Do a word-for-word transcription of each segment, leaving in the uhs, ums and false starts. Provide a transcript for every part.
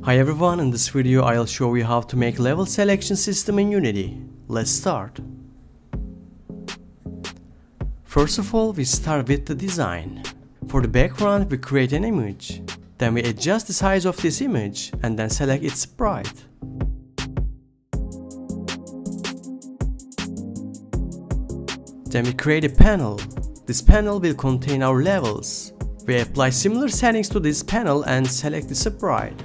Hi everyone, in this video I'll show you how to make level selection system in Unity. Let's start. First of all, we start with the design. For the background, we create an image. Then we adjust the size of this image and then select its sprite. Then we create a panel. This panel will contain our levels. We apply similar settings to this panel and select the sprite.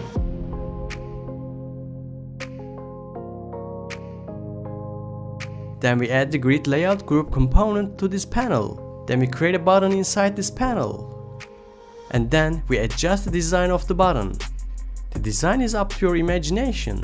Then we add the grid layout group component to this panel. Then we create a button inside this panel. And then we adjust the design of the button. The design is up to your imagination.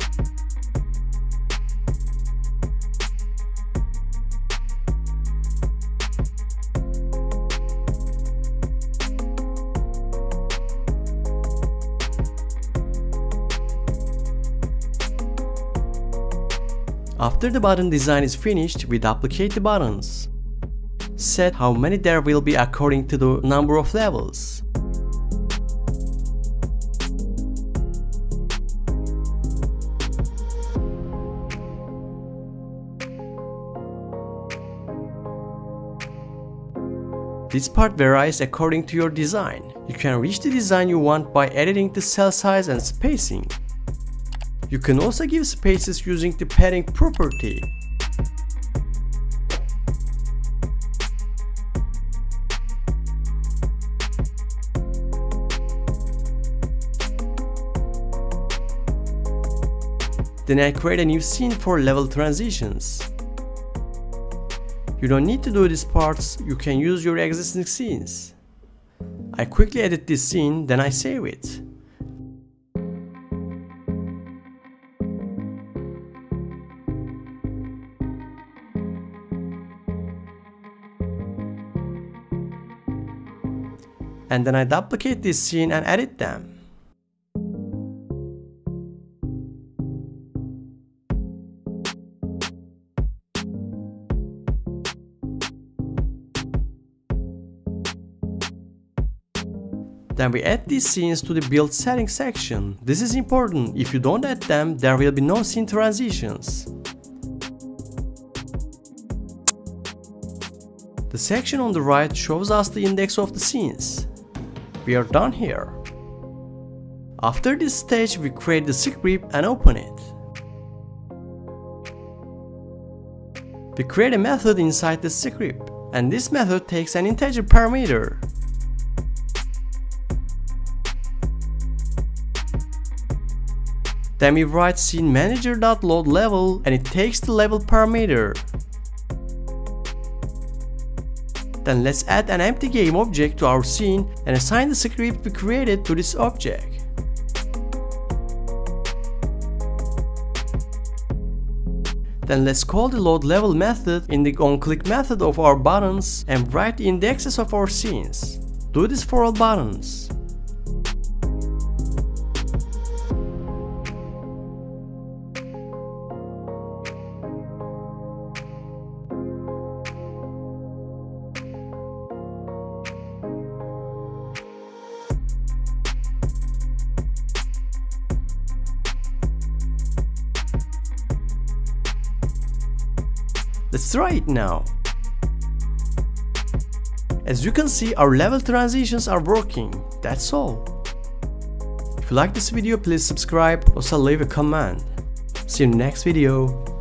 After the button design is finished, we duplicate the buttons. Set how many there will be according to the number of levels. This part varies according to your design. You can reach the design you want by editing the cell size and spacing. You can also give spaces using the padding property. Then I create a new scene for level transitions. You don't need to do these parts, you can use your existing scenes. I quickly edit this scene, then I save it. And then I duplicate this scene and edit them. Then we add these scenes to the build settings section. This is important. If you don't add them, there will be no scene transitions. The section on the right shows us the index of the scenes. We are done here. After this stage, we create the script and open it. We create a method inside the script, and this method takes an integer parameter. Then we write scene manager.load level, and it takes the level parameter. Then let's add an empty game object to our scene and assign the script we created to this object. Then let's call the load level method in the onClick method of our buttons and write the indexes of our scenes. Do this for all buttons. Let's try it now. As you can see, our level transitions are working. That's all. If you like this video, please subscribe, also leave a comment. See you in the next video.